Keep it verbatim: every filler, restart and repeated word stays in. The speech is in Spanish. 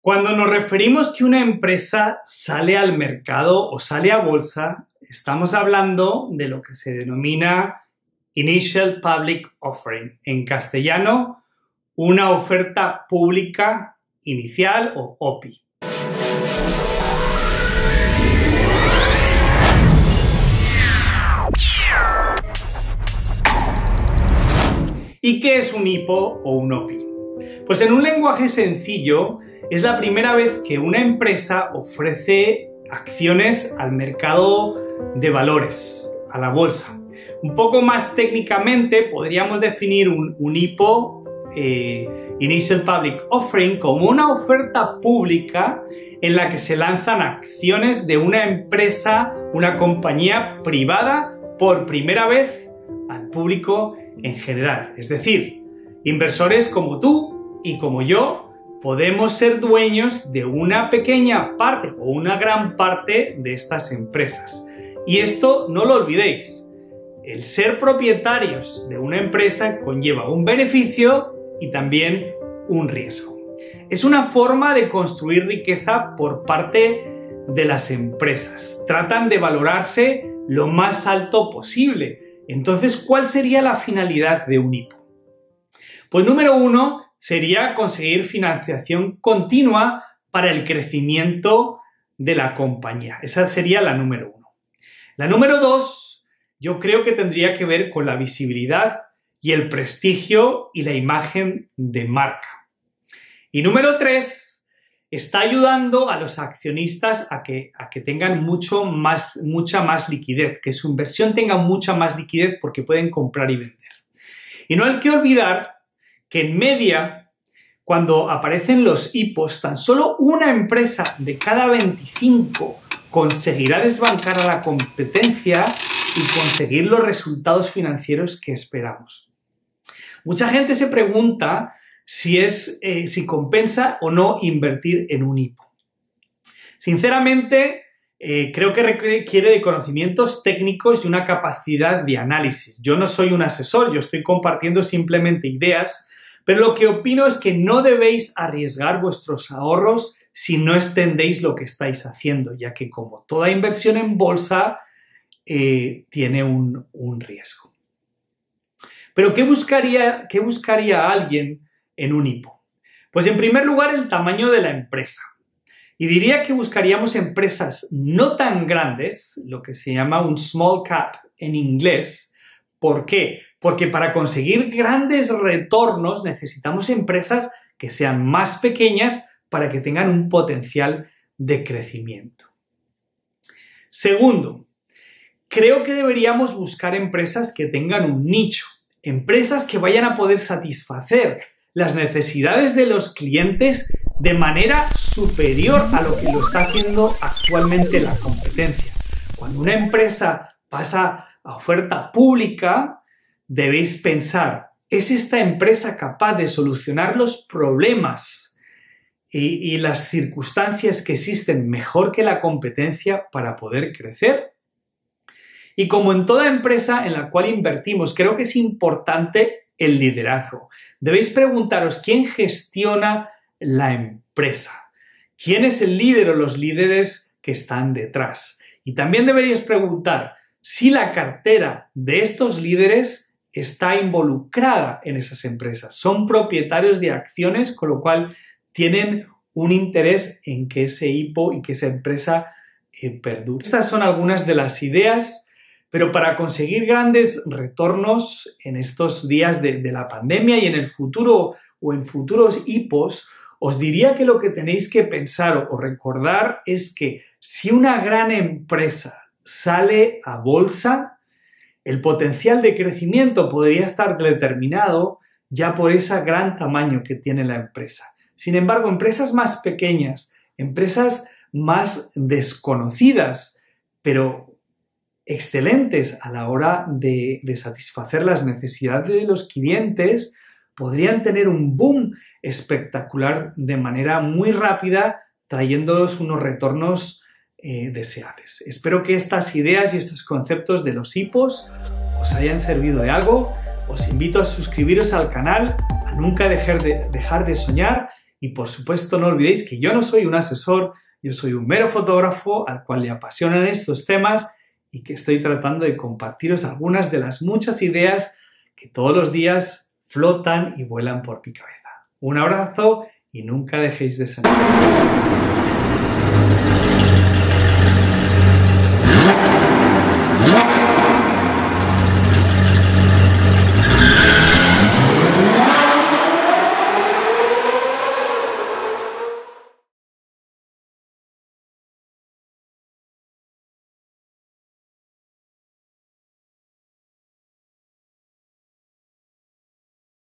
Cuando nos referimos que una empresa sale al mercado o sale a bolsa, estamos hablando de lo que se denomina Initial Public Offering. En castellano, una oferta pública inicial o O P I. ¿Y qué es un I P O o un O P I? Pues en un lenguaje sencillo, es la primera vez que una empresa ofrece acciones al mercado de valores, a la bolsa. Un poco más técnicamente podríamos definir un, un I P O, eh, Initial Public Offering, como una oferta pública en la que se lanzan acciones de una empresa, una compañía privada por primera vez al público en general. Es decir, inversores como tú y como yo podemos ser dueños de una pequeña parte o una gran parte de estas empresas. Y esto no lo olvidéis, el ser propietarios de una empresa conlleva un beneficio y también un riesgo. Es una forma de construir riqueza por parte de las empresas. Tratan de valorarse lo más alto posible. Entonces, ¿cuál sería la finalidad de un I P O? Pues número uno, sería conseguir financiación continua para el crecimiento de la compañía. Esa sería la número uno. La número dos, yo creo que tendría que ver con la visibilidad y el prestigio y la imagen de marca. Y número tres, está ayudando a los accionistas a que, a que tengan mucho más, mucha más liquidez, que su inversión tenga mucha más liquidez porque pueden comprar y vender. Y no hay que olvidar que en media, cuando aparecen los I P Os, tan solo una empresa de cada veinticinco conseguirá desbancar a la competencia y conseguir los resultados financieros que esperamos. Mucha gente se pregunta si, es, eh, si compensa o no invertir en un I P O. Sinceramente, eh, creo que requiere de conocimientos técnicos y una capacidad de análisis. Yo no soy un asesor, yo estoy compartiendo simplemente ideas. Pero lo que opino es que no debéis arriesgar vuestros ahorros si no extendéis lo que estáis haciendo, ya que como toda inversión en bolsa eh, tiene un, un riesgo. Pero ¿qué buscaría, qué buscaría alguien en un I P O? Pues en primer lugar el tamaño de la empresa. Y diría que buscaríamos empresas no tan grandes, lo que se llama un small cap en inglés. ¿Por qué? Porque para conseguir grandes retornos necesitamos empresas que sean más pequeñas para que tengan un potencial de crecimiento. Segundo, creo que deberíamos buscar empresas que tengan un nicho, empresas que vayan a poder satisfacer las necesidades de los clientes de manera superior a lo que lo está haciendo actualmente la competencia. Cuando una empresa pasa a oferta pública, debéis pensar, ¿es esta empresa capaz de solucionar los problemas y, y las circunstancias que existen mejor que la competencia para poder crecer? Y como en toda empresa en la cual invertimos, creo que es importante el liderazgo. Debéis preguntaros quién gestiona la empresa, quién es el líder o los líderes que están detrás. Y también deberíais preguntar si la cartera de estos líderes está involucrada en esas empresas. Son propietarios de acciones, con lo cual tienen un interés en que ese I P O y que esa empresa eh, perdure. Estas son algunas de las ideas, pero para conseguir grandes retornos en estos días de, de la pandemia y en el futuro o en futuros I P Os, os diría que lo que tenéis que pensar o recordar es que si una gran empresa sale a bolsa, el potencial de crecimiento podría estar determinado ya por ese gran tamaño que tiene la empresa. Sin embargo, empresas más pequeñas, empresas más desconocidas, pero excelentes a la hora de, de satisfacer las necesidades de los clientes, podrían tener un boom espectacular de manera muy rápida, trayéndonos unos retornos Eh, deseables. Espero que estas ideas y estos conceptos de los I P Os os hayan servido de algo. Os invito a suscribiros al canal, a nunca dejar de, dejar de soñar Y por supuesto no olvidéis que yo no soy un asesor, yo soy un mero fotógrafo al cual le apasionan estos temas y que estoy tratando de compartiros algunas de las muchas ideas que todos los días flotan y vuelan por mi cabeza. Un abrazo y nunca dejéis de sentir.